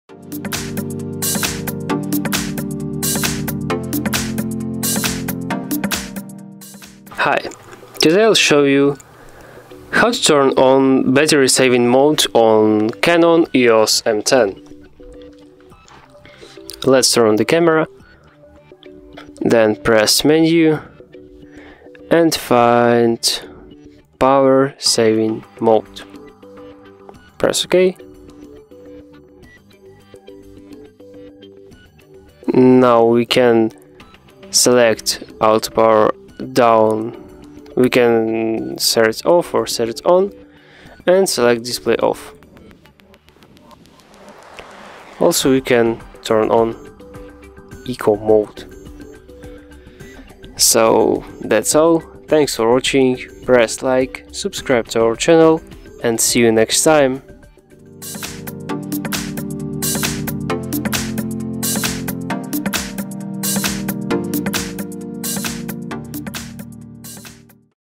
Hi, today I'll show you how to turn on battery saving mode on Canon Eos M10. Let's turn on the camera, then press menu and find power saving mode. Press OK. Now we can select auto power down. We can set it off or set it on and select display off. Also we can turn on eco mode. So that's all. Thanks for watching. Press like, subscribe to our channel and see you next time.